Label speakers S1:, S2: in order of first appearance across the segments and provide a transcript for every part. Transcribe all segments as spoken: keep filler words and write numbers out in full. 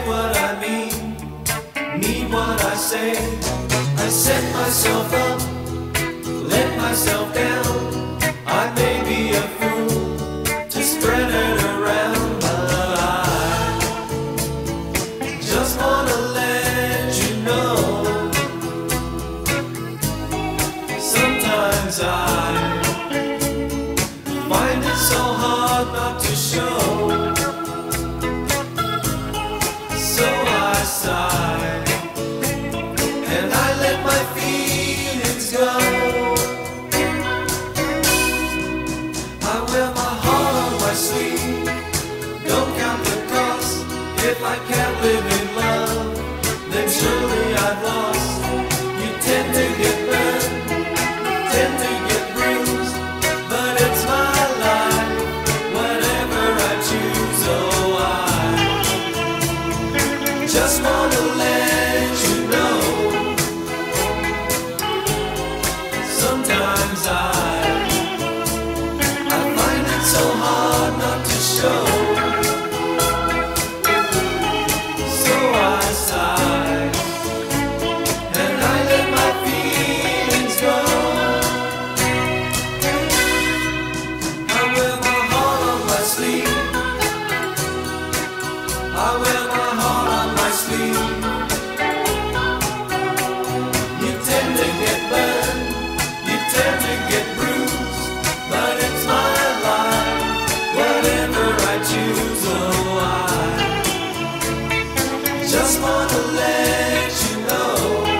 S1: what I mean, mean what I say. I set myself up, let myself down. I may be a fool to spread it around, but I just wanna let you know. Sometimes I find it so hard not to show. So I sigh, and I let my feelings go. I wear my heart on my sleeve, don't count the cost. If I can't live in love, then surely I've lost. You tend to get burned, tend to get bruised, but it's my life, whatever I choose. Oh, I just wanna let you know. Sometimes I I find it so hard not to show. So I sigh, and I let my feelings go. I wear my heart on my sleeve, I wear my heart on my sleeve. You tend to get burned, you tend to get bruised, but it's my life, whatever I choose. Oh, I just wanna let you know.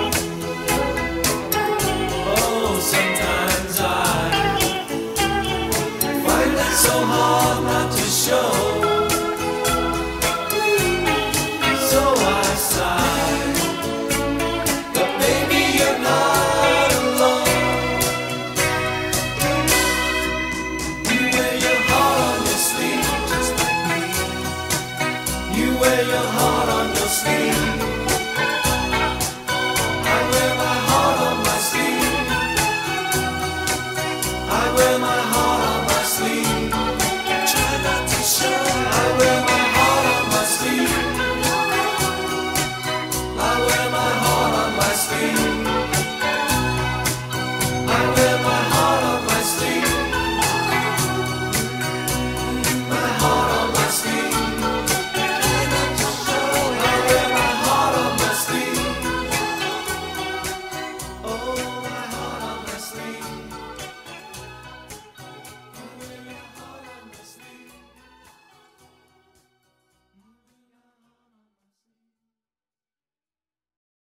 S1: Oh, sometimes I find it so hard not to show. So I sigh, but baby you're not alone. You wear your heart on your sleeve, just like me. You wear your heart on your sleeve.